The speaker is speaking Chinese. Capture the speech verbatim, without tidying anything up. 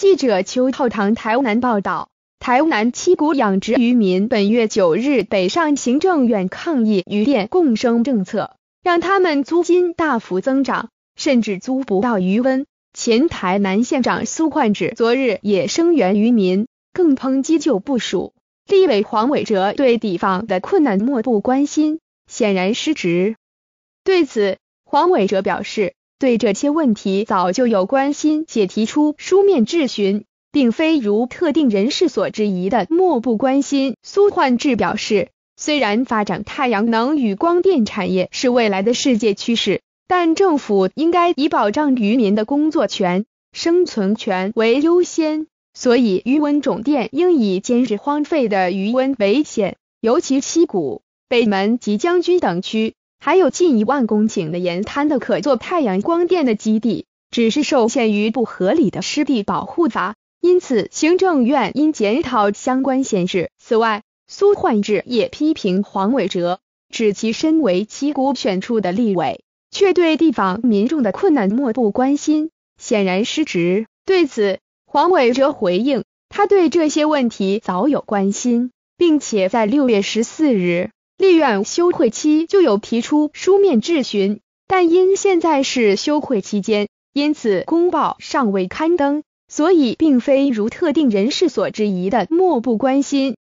记者邱浩堂台南报道，台南七股养殖渔民本月九日北上行政院抗议渔电共生政策，让他们租金大幅增长，甚至租不到渔温。前台南县长苏焕智昨日也声援渔民，更抨击旧部署。立委黄伟哲对地方的困难漠不关心，显然失职。对此，黄伟哲表示，对这些问题早就有关心且提出书面质询，并非如特定人士所质疑的漠不关心。苏焕智表示，虽然发展太阳能与光电产业是未来的世界趋势，但政府应该以保障渔民的工作权、生存权为优先，所以渔温种电应以今日荒废的渔温为先，尤其七股、北门及将军等区，还有近一万公顷的沿滩的可做太阳光电的基地，只是受限于不合理的湿地保护法，因此行政院应检讨相关限制。此外，苏焕智也批评黄伟哲，指其身为七股选出的立委，却对地方民众的困难漠不关心，显然失职。对此，黄伟哲回应，他对这些问题早有关心，并且在六月十四日立院休会期就有提出书面质询，但因现在是休会期间，因此公报尚未刊登，所以并非如特定人士所质疑的漠不关心。